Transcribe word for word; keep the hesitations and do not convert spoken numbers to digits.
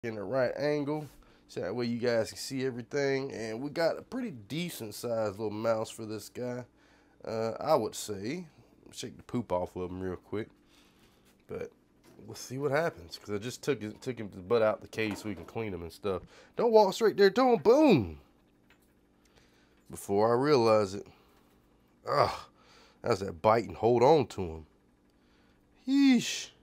in the right angle so that way you guys can see everything. And we got a pretty decent sized little mouse for this guy, uh, I would say. Shake the poop off of him real quick, but let's see what happens, because I just took it, took him to butt out the case so we can clean him and stuff. Don't walk straight there to him. Boom! Before I realize it. Ugh, that's that bite and hold on to him. Yeesh.